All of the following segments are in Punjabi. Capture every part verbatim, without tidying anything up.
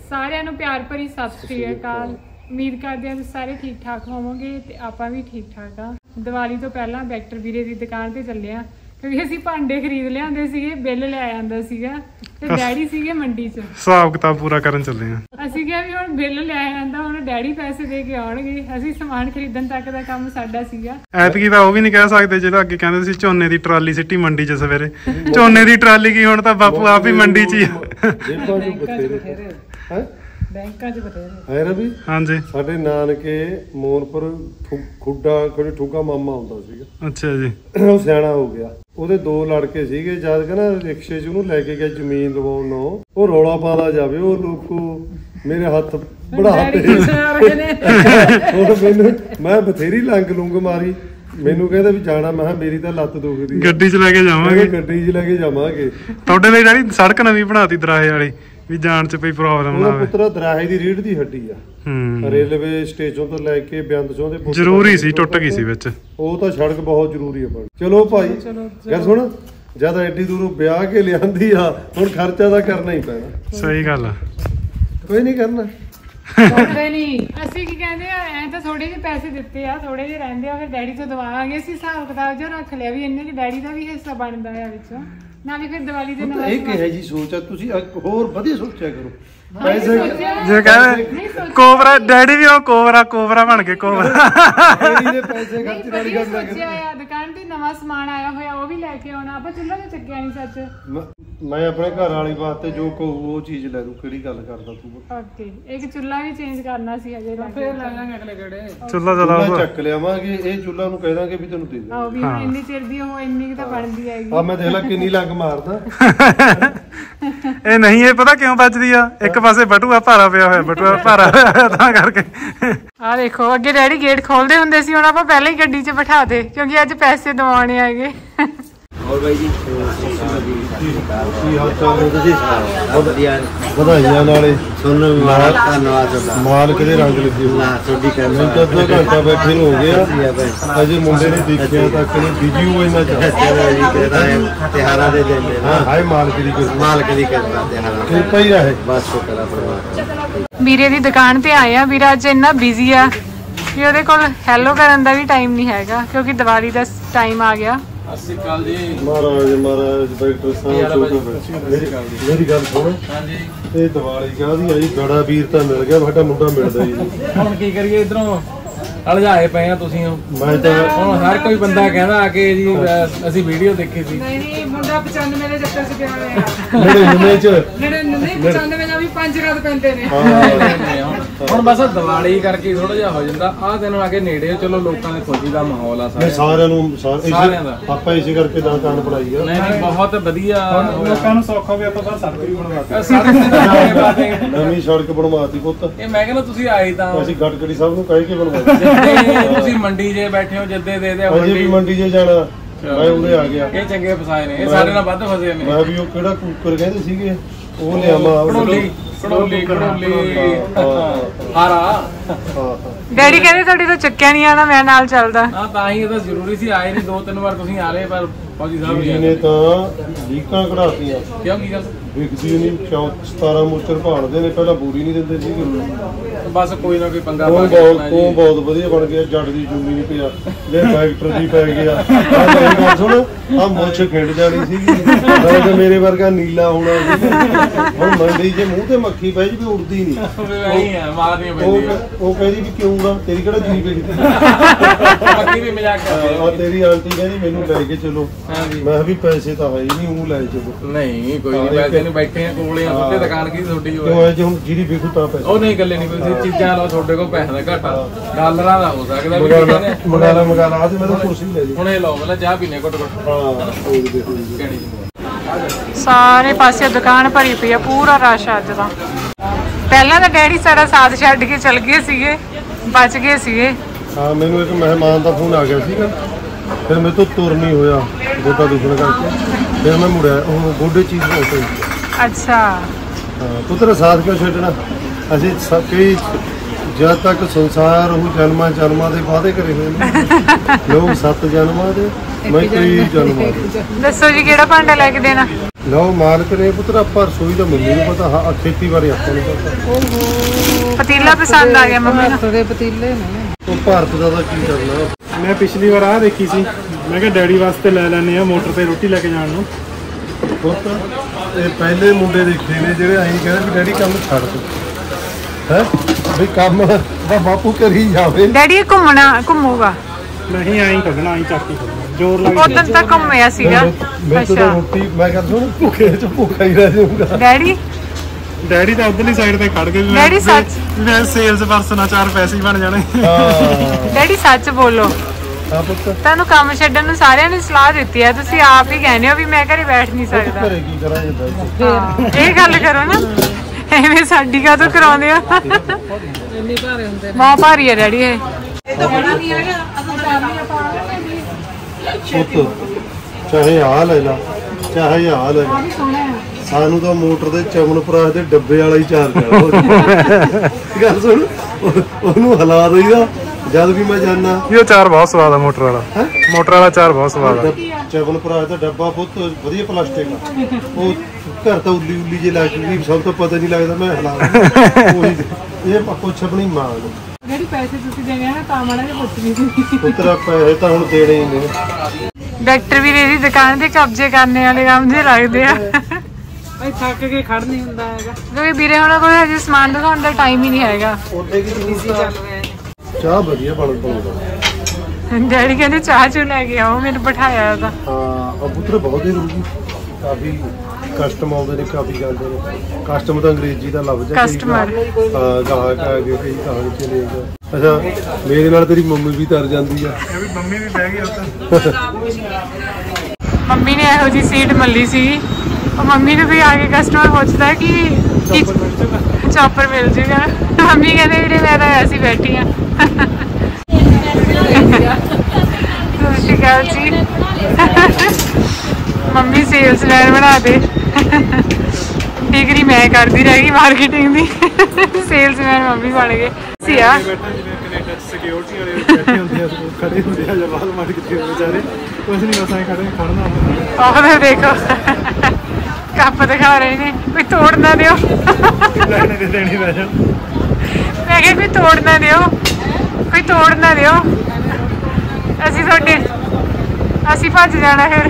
ਸਾਰਿਆਂ ਨੂੰ ਪਿਆਰ ਭਰੀ ਸਤਿ ਸ੍ਰੀ ਅਕਾਲ। ਉਮੀਦ ਕਰਦੇ ਹਾਂ ਤੁਸੀਂ ਸਾਰੇ ਠੀਕ ਠਾਕ ਹੋਵੋਗੇ ਤੇ ਆਪਾਂ ਵੀ ਠੀਕ ਠਾਕ ਆ। ਦੀਵਾਲੀ ਤੋਂ ਪਹਿਲਾਂ ਵੈਕਟਰ ਵੀਰੇ ਦੀ ਦੁਕਾਨ ਤੇ ਚੱਲੇ ਆ ਕਿਉਂਕਿ ਅਸੀਂ ਭਾਂਡੇ ਖਰੀਦ ਲਿਆਂਦੇ ਸੀਗੇ, ਬਿੱਲ ਲੈ ਆਂਦਾ ਸੀਗਾ ਤੇ ਡੈਡੀ ਸੀਗੇ ਮੰਡੀ 'ਚ ਹਿਸਾਬ ਕਿਤਾਬ ਪੂਰਾ ਕਰਨ ਚੱਲੇ ਆ। ਅਸੀਂ ਕਿਹਾ ਵੀ ਹੁਣ ਬਿੱਲ ਲੈ ਆਂਦਾ, ਹੁਣ ਡੈਡੀ ਪੈਸੇ ਦੇ ਕੇ ਆਉਣਗੇ, ਅਸੀਂ ਸਮਾਨ ਖਰੀਦਣ ਤੱਕ ਦਾ ਕੰਮ ਸਾਡਾ ਸੀਗਾ। ਐਤਕੀ ਤਾਂ ਉਹ ਵੀ ਨਹੀਂ ਕਹਿ ਸਕਦੇ ਜਿਹੜਾ ਅੱਗੇ ਕਹਿੰਦੇ ਸੀ ਝੋਨੇ ਦੀ ਟਰਾਲੀ ਸਿੱਟੀ ਮੰਡੀ 'ਚ ਸਵੇਰੇ। ਝੋਨੇ ਦੀ ਟਰਾਲੀ ਕੀ, ਹੁਣ ਤਾਂ ਬਾਪੂ ਆਪ ਹੀ ਮੰਡੀ 'ਚ ਹੀ ਆ। ਬੈਂਕਾਂ 'ਚ ਬਥੇਰੇ ਹੈ ਰਵੀ। ਹਾਂਜੀ, ਸਾਡੇ ਨਾਨਕੇ ਮੋਨਪੁਰ ਖੁੱਡਾ ਕੋਈ ਠੁੱਗਾ ਮਾਮਾ ਹੁੰਦਾ ਸੀਗਾ। ਅੱਛਾ ਜੀ। ਉਹ ਸਿਆਣਾ ਹੋ ਗਿਆ, ਉਹਦੇ ਦੋ ਲੜਕੇ ਸੀਗੇ। ਜਦ ਕਹਿੰਦਾ ਰਿਕਸ਼ੇ 'ਚ ਉਹਨੂੰ ਲੈ ਕੇ ਗਿਆ ਜ਼ਮੀਨ ਲਵਾਉਣ ਨੂੰ, ਉਹ ਰੌਲਾ ਪਾਉਂਦਾ ਜਾਵੇ, ਉਹ ਲੋਕੋ ਮੇਰੇ ਹੱਥ ਬੜਾਤੇ। ਮੈਨੂੰ ਮੈਂ ਬਥੇਰੀ ਲੰਗ ਲੁੰਗ ਮਾਰੀ, ਮੈਨੂੰ ਕਹਿੰਦਾ ਵੀ ਜਾਣਾ। ਮੈਂ ਕਿਹਾ ਮੇਰੀ ਤਾਂ ਲੱਤ ਦੁਖਦੀ, ਗੱਡੀ 'ਚ ਲੈ ਕੇ ਜਾਵਾਂਗੇ, ਗੱਡੀ 'ਚ ਲੈ ਕੇ ਜਾਵਾਂਗੇ। ਤੁਹਾਡੇ ਲਈ ਜਿਹੜੀ ਸੜਕ ਨਵੀਂ ਬਣਾਤੀ ਦਰਾਹੇ ਵਾਲੀ ਵੀ ਜਾਣ 'ਚ ਕੋਈ ਪ੍ਰੋਬਲਮ ਨਾ ਆਵੇ। ਪੁੱਤਰਾ ਦਰਾਹੇ ਦੀ ਰੀੜ ਦੀ ਹੱਡੀ ਆ। ਹੂੰ, ਰੇਲਵੇ ਸਟੇਸ਼ਨ ਤੋਂ ਲੈ ਕੇ ਬਿਆੰਤਸੋਂ ਦੇ ਜ਼ਰੂਰੀ ਸੀ, ਟੁੱਟ ਗਈ ਸੀ ਵਿੱਚ। ਉਹ ਤਾਂ ਸੜਕ ਬਹੁਤ ਜ਼ਰੂਰੀ ਆ। ਪਰ ਚਲੋ ਭਾਈ ਗੱਲ ਸੁਣ, ਜਦ ਐਡੀ ਦੂਰੋਂ ਵਿਆਹ ਕੇ ਲਿਆਂਦੀ ਆ, ਹੁਣ ਖਰਚਾ ਤਾਂ ਕਰਨਾ ਹੀ ਪੈਣਾ। ਸਹੀ ਗੱਲ ਆ। ਕੋਈ ਨਹੀਂ ਕਰਨਾ ਨਹੀਂ। ਅਸੀਂ ਕੀ ਕਹਿੰਦੇ ਆ, ਐ ਤਾਂ ਥੋੜੇ ਜਿਹੇ ਪੈਸੇ ਦਿੱਤੇ ਆ, ਥੋੜੇ ਜਿਹੇ ਰਹਿੰਦੇ ਆ, ਫਿਰ ਡੈਡੀ ਤੋਂ ਦਵਾਵਾਂਗੇ। ਅਸੀਂ ਹਿਸਾਬ ਕਿਤਾਬ ਜਿਹਾ ਰੱਖ ਲਿਆ ਵੀ ਇੰਨੇ ਕਿ ਡੈਡੀ ਦਾ ਵੀ ਹਿੱਸਾ ਬਣਦਾ ਆ ਵਿੱਚੋਂ, ਨਾਲੇ ਫਿਰ ਦੀਵਾਲੀ ਦੇ ਨਾਲ। ਇਹ ਕਿਹੋ ਜੀ ਸੋਚ ਆ, ਤੁਸੀਂ ਹੋਰ ਵਧੀਆ ਸੋਚਿਆ ਕਰੋ। ਪੈਸੇ ਜੇ ਕਹਿੰਦੇ ਕੋਬਰਾ, ਡੈਡੀ ਵੀ ਉਹ ਕੋਬਰਾ ਕੋਬਰਾ ਬਣ ਕੇ ਕੋਬਰਾ। ਇਹਨੇ ਪੈਸੇ ਖਰਚ ਵਾਲੀ ਗੱਲ ਨਾ ਕਰ। ਦੁਕਾਨ ਤੇ ਨਵਾਂ ਸਮਾਨ ਆਇਆ ਹੋਇਆ, ਉਹ ਵੀ ਲੈ ਕੇ ਆਉਣਾ। ਆਪਾਂ ਚੁੱਲ੍ਹਾ ਤੇ ਚੱਕਿਆ ਨਹੀਂ ਸੱਚ। ਮੈਂ ਆਪਣੇ ਘਰ ਵਾਲੀ ਵਾਸਤੇ ਜੋ ਕਹੂ ਉਹ ਚੀਜ਼ ਲੈ ਲੂ। ਕਿਹੜੀ ਗੱਲ ਕਰਦਾ ਤੂੰ? ਓਕੇ, ਇੱਕ ਚੁੱਲ੍ਹਾ ਵੀ ਚੇਂਜ ਕਰਨਾ ਸੀ ਅਜੇ, ਫੇਰ ਲੈ ਲਾਂਗੇ ਅਗਲੇ ਗੇੜੇ। ਚੁੱਲ੍ਹਾ ਚਲਾਓ, ਚੱਕ ਲਿਆਵਾਂਗੇ। ਇਹ ਚੁੱਲ੍ਹਾ ਨੂੰ ਕਹਿ ਦਾਂਗੇ ਵੀ ਤੈਨੂੰ ਦੇ ਦੇ। ਆਹ ਵੀ ਇੰਨੀ ਚਿਰ ਦੀ ਉਹ ਇੰਨੀ ਤਾਂ ਬਣਦੀ ਆਏਗੀ। ਆ ਮੈਂ ਦੇਖ ਲੈ ਕਿੰਨੀ ਲੰਗ ਮਾਰਦਾ। ਇਹ ਨਹੀਂ, ਇਹ ਪਤਾ ਕਿਉਂ ਵੱਜਦੀ ਆ? ਇੱਕ ਪਾਸੇ ਬਟੂਆ ਭਾਰਾ ਪਿਆ ਹੋਇਆ, ਬਟੂਆ ਭਾਰਾ ਹੋਇਆ ਤਾਂ ਕਰਕੇ। ਆ ਦੇਖੋ, ਅੱਗੇ ਡੈਡੀ ਗੇਟ ਖੋਲਦੇ ਹੁੰਦੇ ਸੀ, ਹੁਣ ਆਪਾਂ ਪਹਿਲਾਂ ਹੀ ਗੱਡੀ 'ਚ ਬਿਠਾ ਦੇ ਕਿਉਂਕਿ ਅੱਜ ਪੈਸੇ ਦਿਵਾਉਣੇ ਆਗੇ। ਹੋਰ ਬਾਈ ਜੀ ਕੀ ਹਾਲ ਚਾਲ ਹੈ? ਤੁਸੀਂ ਬਹੁਤ ਵਧੀਆ, ਵਧਾਈਆਂ ਨਾਲੇ ਤੁਹਾਨੂੰ ਧੰਨਵਾਦ ਤੁਹਾਡਾ। ਮਾਲਕ ਦੇ ਰੰਗ ਲੱਗੇ ਹੋਏ। ਨਾ ਤੁਹਾਡੀ ਮੈਨੂੰ ਤਾਂ ਅੱਧਾ ਘੰਟਾ ਬੈਠੇ ਨੂੰ ਹੋ ਗਿਆ, ਅਜੇ ਮੁੰਡੇ ਨੇ ਦੇਖਿਆ ਤੱਕ ਨਹੀਂ। ਬਿਜੀ ਹੋ ਇੰਨਾ ਚਾਹ ਤਿਉਹਾਰਾਂ ਦੇ ਦਿਨ ਨੇ। ਹਾਂ, ਹਾਏ ਮਾਲਕ ਦੀ ਕਿਰਪਾ, ਮਾਲਕ ਦੀ ਕਿਰਪਾ, ਤਿਉਹਾਰਾਂ ਕਿਰਪਾ ਹੀ ਰਹੇ ਬਸ। ਸ਼ੁਕਰ ਆ ਪਰਮਾਤਮਾ। ਵੀਰੇ ਦੀ ਦੁਕਾਨ ਤੇ ਆਏ ਆ। ਵੀਰਾ ਅੱਜ ਇੰਨਾ ਬਿਜ਼ੀ ਆ ਕਿ ਉਹਦੇ ਕੋਲ ਹੈਲੋ ਕਰਨ ਦਾ ਵੀ ਟਾਈਮ ਨਹੀਂ ਹੈਗਾ ਕਿਉਂਕਿ ਦੀਵਾਲੀ ਦਾ ਟਾਈਮ ਆ ਗਿਆ। ਅਸੀਂ ਕੱਲ ਜੀ ਮਹਾਰਾਜ ਮਹਾਰਾਜ ਡਾਕਟਰ ਸਾਹਿਬ ਮੇਰੀ ਗੱਲ ਸੁਣ। ਹਾਂਜੀ, ਇਹ ਦੀਵਾਲੀ ਕਾਹਦੀ ਆ ਜੀ? ਗੜਾ ਵੀਰ ਤਾਂ ਮਿਲ ਗਿਆ, ਸਾਡਾ ਮੁੰਡਾ ਮਿਲਦਾ ਜੀ। ਹੁਣ ਕੀ ਕਰੀਏ, ਇਧਰੋਂ ਅਲਝਾਏ ਪਏ ਆ ਤੁਸੀਂ। ਮੈਂ ਤਾਂ ਹੁਣ ਹਰ ਕੋਈ ਬੰਦਾ ਕਹਿੰਦਾ ਆ ਕੇ ਜੀ ਅਸੀਂ ਵੀਡੀਓ ਦੇਖੀ ਸੀ। ਨਹੀਂ ਨਹੀਂ, ਮੁੰਡਾ ਪਚਾਨਵੇਂ ਦੇ ਚੱਕਰ 'ਚ ਪਿਆ ਹੋਇਆ। ਨੜਿਨਵੇਂ ਚ ਨਹੀਂ, ਪਚਾਨਵੇਂ ਨਾਲ ਵੀ ਪੰਜ ਰਾਤ ਪੈਂਦੇ ਨੇ। ਹੁਣ ਬਸ ਦੀਵਾਲੀ ਕਰਕੇ ਥੋੜਾ ਜਿਹਾ ਹੋ ਜਾਂਦਾ। ਆਹ ਦਿਨ ਆ ਕੇ ਨੇੜੇ, ਚਲੋ ਲੋਕਾਂ ਦੇ ਖੁਸ਼ੀ ਦਾ ਮਾਹੌਲ ਆ ਸਾਰਿਆਂ ਨੂੰ। ਸਾਰਿਆਂ ਦਾ ਆਪਾਂ ਇਸੇ ਕਰਕੇ ਤਾਂ ਕਾਨ ਪੜਾਈ ਆ। ਨਹੀਂ ਨਹੀਂ, ਬਹੁਤ ਵਧੀਆ। ਲੋਕਾਂ ਨੂੰ ਸੌਖਾ ਹੋਵੇ, ਆਪਾਂ ਤਾਂ ਸੜਕ ਵੀ ਬਣਵਾਤੀ। ਸੜਕ ਨਵੀਂ ਸੜਕ ਬਣਵਾਤੀ ਪੁੱਤ। ਇਹ ਮੈਂ ਕਹਿੰਦਾ ਤੁਸੀਂ ਆਏ ਤਾਂ ਅਸੀਂ ਗੜਕੜੀ ਸਾਹਿਬ ਨੂੰ ਕਹਿ ਕੇ ਬਣਵਾਈ। ਤੁਸੀਂ ਮੰਡੀ 'ਚ ਬੈਠੇ ਹੋ, ਜਿੱਦੇ ਦੇ ਦੇ ਅਜੇ ਵੀ ਮੰਡੀ 'ਚ ਜਾਣਾ। ਮੈਂ ਉਹਦੇ ਆ ਗਿਆ। ਇਹ ਚੰਗੇ ਫਸਾਏ ਨੇ, ਇਹ ਸਾਡੇ ਨਾਲ ਵੱਧ ਫਸੇ ਨੇ। ਮੈਂ ਵੀ ਉਹ ਕਿਹੜਾ ਕੁੱਕਰ ਕਹਿੰਦੇ ਸੀਗੇ, ਉਹ ਲਿਆਵਾਂ। ਕੜੋਲੀ ਕੜੋਲੀ ਕੜੋਲੀ ਹਾਰਾ। ਡੈਡੀ ਕਹਿੰਦੇ ਤੁਹਾਡੇ ਤੋਂ ਚੱਕਿਆ ਨਹੀਂ ਆਣਾ, ਮੈਂ ਨਾਲ ਚੱਲਦਾ। ਹਾਂ, ਤਾਂ ਹੀ ਇਹ ਤਾਂ ਜ਼ਰੂਰੀ ਸੀ। ਆਏ ਨਹੀਂ, ਦੋ ਤਿੰਨ ਵਾਰ ਤੁਸੀਂ ਆ ਲਏ, ਪਰ ਫੌਜੀ ਸਾਹਿਬ ਜੀ ਨੇ ਤਾਂ ਲੀਕਾਂ ਕਢਾਤੀਆਂ। ਕਿਉਂ, ਕੀ ਗੱਲ? ਵਿਕਦੀ ਨਹੀਂ, ਸਤਾਰਾਂ ਮੋਚਰ ਭਾਲਦੇ ਨੇ, ਪਹਿਲਾਂ ਬੂਰੀ ਨਹੀਂ ਦਿੰਦੇ ਸੀਗੇ। ਬਸ ਕੋਈ ਨਾ ਕੋਈ ਪੰਗਾ ਉਹ ਪਾ ਕੇ ਬਹੁਤ ਉਹ ਬਹੁਤ ਵਧੀਆ ਬਣ ਗਿਆ। ਜੱਟ ਦੀ ਜੁੰਮੀ ਨਹੀਂ ਪਿਆ, ਜੇ ਫੈਕਟਰ ਦੀ ਪੈ ਗਿਆ। ਮੇਰੀ ਗੱਲ ਸੁਣ, ਆ ਮੁੱਛ ਖਿੰਡ ਜਾਣੀ ਸੀਗੀ, ਤੇ ਮੇਰੇ ਵਰਗਾ ਨੀਲਾ ਹੋਣਾ ਸੀ। ਹੁਣ ਮੰਡੀ 'ਚ ਮੂੰਹ ਤੇ ਮੱਖੀ ਪੈ ਜੀ ਵੀ ਉੜਦੀ ਨਹੀਂ। ਉਹ ਕਹਿੰਦੀ ਵੀ ਕਿਉਂ ਗਾ, ਤੇਰੀ ਕਿਹੜਾ ਜੀ ਮੱਖੀ ਵੀ ਮਜ਼ਾਕ ਕਰਦੀ ਆ। ਤੇਰੀ ਆਂਟੀ ਕਹਿੰਦੀ ਮੈਨੂੰ ਲੈ ਕੇ ਚਲੋ। ਮੈਂ ਵੀ ਪੈਸੇ ਤਾਂ ਹੈ ਹੀ ਨਹੀਂ, ਉਹ ਲੈ ਚਲੋ। ਨਹੀਂ ਕੋਈ ਨਹੀਂ, ਪੈਸੇ ਨਹੀਂ, ਬੈਠੇ ਆ ਕੋਲੇ ਆ, ਤੁਹਾਡੇ ਦੁਕਾਨ ਕੀ ਤੁਹਾਡੀ ਕਿਉਂ ਐ? ਜੇ ਹੁਣ ਜਿਹੜੀ ਵਿਕੂ ਤਾਂ ਪੈਸੇ। ਉਹ ਨਹੀਂ ਗੱਲੇ ਨਹੀਂ, ਕੋਈ ਚੀਜ਼ਾਂ ਲਓ, ਤੁਹਾਡੇ ਕੋਲ ਪੈਸੇ ਦਾ ਘਾਟਾ ਡਾਲਰਾਂ ਦਾ ਹੋ ਸਕਦਾ। ਮੰਗਾਲਾ ਮੰਗਾਲਾ ਆ ਤੇ ਮੈਂ ਤਾਂ ਕੁਰਸੀ ਲੈ ਲਈ। ਹੁਣ ਇਹ ਲਓ, ਮਤਲਬ ਚਾਹ ਪੀਣੇ ਘੁੱਟ ਘੁੱਟ। ਹਾਂ, ਸਾਰੇ ਪਾਸੇ ਦੁਕਾਨ ਭਰੀ ਪਈ ਆ, ਪੂਰਾ ਰਸ਼ ਅੱਜ ਦਾ। ਪਹਿਲਾਂ ਤਾਂ ਡੈਡੀ ਸਾਰਾ ਸਾਥ ਛੱਡ ਕੇ ਚਲ ਗਏ ਸੀਗੇ, ਬਚ ਗਏ ਸੀਗੇ। ਹਾਂ, ਮੈਨੂੰ ਇੱਕ ਮਹਿਮਾਨ ਦਾ ਫੋਨ ਆ ਗਿਆ ਸੀਗਾ, ਫਿਰ ਮੇਰੇ ਤੋਂ ਤੁਰ ਨਹੀਂ ਹੋਇਆ ਗੋਡਾ ਦੁਖਣ ਕਰਕੇ। ਫਿਰ ਮੈਂ ਮੁੜਿਆ, ਉਹ ਗੋਡੇ ਚੀਜ਼ ਹੋ ਗਈ। ਅੱਛਾ, ਹਾਂ, ਪੁੱਤਰ ਸਾਥ ਕਿਉਂ ਛੱਡਣਾ? ਅਸੀਂ ਕਈ ਜਦ ਤੱਕ ਸੰਸਾਰ ਉਹ ਜਨਮਾਂ ਜਨਮਾਂ ਦੇ ਵਾਅਦੇ ਕਰੇ ਹੋਏ ਨੇ। ਲੋਕ ਸੱਤ ਜਨਮਾਂ ਦੇ, ਮੈਂ ਕਈ ਜਨਮਾਂ ਦੇ। ਦੱਸੋ ਜੀ ਕਿਹੜਾ ਭਾਂਡਾ ਲੈ ਕੇ ਦੇਣਾ? ਲਓ ਮਾਲਕ ਨੇ ਪੁੱਤਰ ਆਪਾਂ ਰਸੋਈ ਦਾ ਮੰਮੀ ਨੂੰ ਪਤਾ ਹਾਂ ਖੇਤੀ ਬਾਰੇ ਆਪਾਂ ਨੂੰ ਪਤਾ। ਪਤੀਲਾ ਪਸੰਦ ਆ ਗਿਆ ਮੰਮੀ ਨੂੰ। ਦੇ ਪਤੀਲੇ ਨੇ ਉਹ ਭਾਰਤ ਦਾ ਤਾਂ ਕੀ ਕਰਨਾ। ਮੈਂ ਪਿਛਲੀ ਵਾਰ ਆਹ ਦੇਖੀ ਸੀ, ਮੈਂ ਕਿਹਾ ਡੈਡੀ ਵਾਸਤੇ ਲੈ ਲੈਣੇ ਆ ਮੋਟਰ ਤੇ ਰੋਟੀ ਲੈ ਕੇ ਜਾਣ ਨੂੰ। ਪੁੱਤ ਇਹ ਪਹਿਲੇ ਮੁੰਡੇ ਦੇਖੇ ਨੇ ਜਿਹੜੇ ਅਸੀਂ ਕਹਿੰਦੇ ਵੀ ਡੈਡੀ ਕੰਮ ਛੱਡ ਦੇ ਹੈ ਵੀ ਕੰਮ ਦਾ ਬਾਪੂ ਕਰੀ ਜਾਵੇ। ਡੈਡੀ ਇਹ ਘੁੰਮਣਾ ਘੁੰਮੂਗਾ ਨਹੀਂ ਆਈ ਕੱਢਣਾ, ਆਈ ਚੱਕ ਕੇ ਕੱਢਣਾ, ਜ਼ੋਰ ਲੱਗ ਉਦੋਂ ਤਾਂ ਘੁੰਮਿਆ ਸੀਗਾ। ਮੈਂ ਤਾਂ ਰੋਟੀ ਮੈਂ ਕਹਿੰਦਾ ਸੁਣ ਭੁੱਖੇ ਚ ਭੁੱਖਾ ਹੀ ਰਹਿ ਜਾਊਗਾ। ਡੈਡੀ ਡੈਡੀ ਤਾਂ ਉਧਰਲੀ ਸਾਈਡ ਤੇ ਖੜ ਗਏ। ਡੈਡੀ ਸੱਚ ਮੈਂ ਸੇਲਸ ਪਰਸਨ ਆ, ਚਾਰ ਪੈਸੇ ਹੀ ਬਣ ਜਾਣੇ। ਹਾਂ ਡੈਡੀ ਸੱਚ ਬੋਲੋ, ਆ ਪੁੱਤ ਤੁਹਾਨੂੰ ਕੰਮ ਛੱਡਣ ਨੂੰ ਸਾਰਿਆਂ ਨੇ ਸਲਾਹ ਦਿੱਤੀ ਹੈ, ਤੁਸੀਂ ਆਪ ਹੀ ਕਹਿੰਦੇ ਹੋ ਵੀ ਮੈਂ ਘਰੇ ਬੈਠ ਨਹੀਂ ਸਕਦਾ। ਘਰੇ ਕੀ ਕਰਾਂਗੇ ਦੱਸ। ਹਾਂ, ਇਹ ਗੱਲ ਕਰੋ ਨਾ, ਐਵੇਂ ਸਾਡੀ ਕਾਹਤੋਂ ਕਰਾਉਂਦੇ ਹੋ। ਇੰਨੀ ਭਾਰੇ ਹੁੰਦੇ ਬਹੁਤ ਭਾਰੀ ਹੈ ਡੈਡੀ ਇਹ। ਪੁੱਤ ਚਾਹੇ ਆ ਲੈ ਲਾ ਚਾਹੇ ਆ ਲੈ ਲਾ, ਸਾਨੂੰ ਤਾਂ ਮੋਟਰ ਦੇ ਚਮਨਪਰਾਸ਼ ਦੇ ਡੱਬੇ ਵਾਲਾ ਹੀ ਚਾਰ ਚੜਦਾ। ਗੱਲ ਸੁਣ ਉਹਨੂੰ ਹਿਲਾ ਦਈਦਾ ਜਦ ਵੀ ਮੈਂ ਜਾਣਾ। ਇਹ ਚਾਰ ਬਹੁਤ ਸਵਾਦ ਆ ਮੋਟਰ ਵਾਲਾ, ਮੋਟਰ ਵਾਲਾ ਚਾਰ ਬਹੁਤ ਸਵਾਦ ਆ। ਚਮਨਪਰਾਸ਼ ਦਾ ਡੱਬਾ ਬਹੁਤ ਵਧੀਆ ਪਲਾਸਟਿਕ ਆ, ਉਹ ਘਰ ਤਾਂ ਉੱਲੀ ਉੱਲੀ ਜੇ ਲੱਗ ਗਈ, ਸਭ ਤੋਂ ਪਤਾ ਨਹੀਂ ਲੱਗਦਾ ਮੈਂ ਹਿਲਾ ਉਹੀ ਇਹ ਪੁੱਛ ਆਪਣੀ ਮਾਂ ਨੂੰ। ਡੈਡੀ ਪੈਸੇ ਤੁਸੀਂ ਦੇਣੇ ਆ ਨਾ ਤਾਂ ਮਾੜਾ ਜਿਹਾ ਪੁੱਛ ਲਈ। ਪੁੱਤਰਾ ਪੈਸੇ ਤਾਂ ਹੁਣ ਦੇਣੇ ਹੀ ਨੇ। ਡਾਕਟਰ ਵੀਰੇ ਦੀ ਦੁਕਾਨ ਤੇ ਕਬਜ਼ੇ ਕਰਨੇ ਵਾਲੇ ਕੰਮ ਜੇ ਲੱਗਦੇ ਆ। ਭਾਈ ਥੱਕ ਕੇ ਖੜ ਨਹੀਂ ਹੁੰਦਾ ਹੈਗਾ, ਕਿਉਂਕਿ ਵੀਰੇ ਉਹਨਾਂ ਕੋਲ ਹਜੇ ਸਮਾਨ ਦਿਖਾਉਣ ਦਾ ਟਾਈਮ ਹੀ ਨਹੀਂ ਹੈਗਾ। ਉਹਦੇ ਕੀ ਬਿਜ਼ੀ ਚੱਲ ਰਿਹਾ ਹੈ। ਚਾਹ ਵਧੀਆ ਬਣ ਬਣਾਉਂਦਾ। ਡੈਡੀ ਕਹਿੰਦੇ ਚਾਹ ਚੂ ਲੈ ਕੇ ਆਓ, ਮੈਨੂੰ ਬਿਠਾਇਆ ਉਹਦਾ। ਹਾਂ ਉਹ ਪੁੱਤਰ ਬਹੁਤ ਦੇਰ ਹੋ ਗਈ, ਕਾਫੀ ਕਸਟਮ ਆਉਂਦੇ ਨੇ, ਕਾਫੀ ਜਾਂਦੇ ਨੇ। ਕਸਟਮ ਤਾਂ ਅੰਗਰੇਜ਼ੀ ਦਾ ਲਫ਼ਜ਼ ਹੈ। ਕਸਟਮਰ ਹਾਂ ਗਾਹਕ ਆ ਗਏ, ਕਈ ਗਾਹਕ ਚਲੇ ਗਏ। ਅੱਛਾ ਮੇਰੇ ਨਾਲ ਤੇਰੀ ਮੰਮੀ ਵੀ ਤਰ ਜਾਂਦੀ ਆ। ਇਹ ਵੀ ਮੰਮੀ ਵੀ ਬਹਿ ਗਈ ਉੱਥੇ। ਮੰਮੀ ਨੇ ਇਹੋ ਜੀ ਸੀਟ ਮੱਲੀ ਸੀ, ਉਹ ਮੰਮੀ ਨੂੰ ਵੀ ਆ ਕੇ ਕਸਟਮਰ ਪੁੱਛਦਾ ਕਿ ਚੌਪਰ ਮਿਲ ਜੂਗਾ। ਮੰਮੀ ਕਹਿੰਦੇ ਵੀਰੇ ਮੈਂ ਤਾਂ ਐਸੀ ਬੈਠੀ ਆ। ਸਤਿ ਸ਼੍ਰੀ ਅਕਾਲ ਜੀ। ਮੰਮੀ ਸੇਲਸਮੈਨ ਬਣਾ ਦੇ। ਡਿਗਰੀ ਮੈਂ ਕਰਦੀ ਰਹਿ ਗਈ ਮਾਰਕੀਟਿੰਗ ਦੀ, ਸੇਲਸਮੈਨ ਮੰਮੀ ਬਣ ਗਏ ਸੀ ਆ। ਕੈਨੇਡਾ ਚ ਸਿਕਿਉਰਿਟੀ ਵਾਲੇ ਬੈਠੇ ਹੁੰਦੇ ਆ, ਖੜੇ ਹੁੰਦੇ ਆ ਜਵਾਲ ਮਾਰ ਕੇ ਵਿਚਾਰੇ, ਕੁਝ ਨਹੀਂ ਬਸ ਐ ਖੜੇ ਖੜਨਾ ਹੁੰਦਾ। ਆਹ ਦੇਖੋ ਕੱਪ ਦਿਖਾ ਰਹੇ ਨੇ, ਕੋਈ ਤੋੜ ਨਾ ਦਿਓ। ਲੈਣੇ ਦੇ ਦੇਣੀ ਪੈ ਜਾ। ਮੈਂ ਕਿਹਾ ਕੋਈ ਤੋੜ ਨਾ ਦਿਓ, ਕੋਈ ਤੋੜ ਨਾ ਦਿਓ, ਅਸੀਂ ਤੁਹਾਡੇ ਅਸੀਂ ਭੱਜ ਜਾਣਾ ਫਿਰ।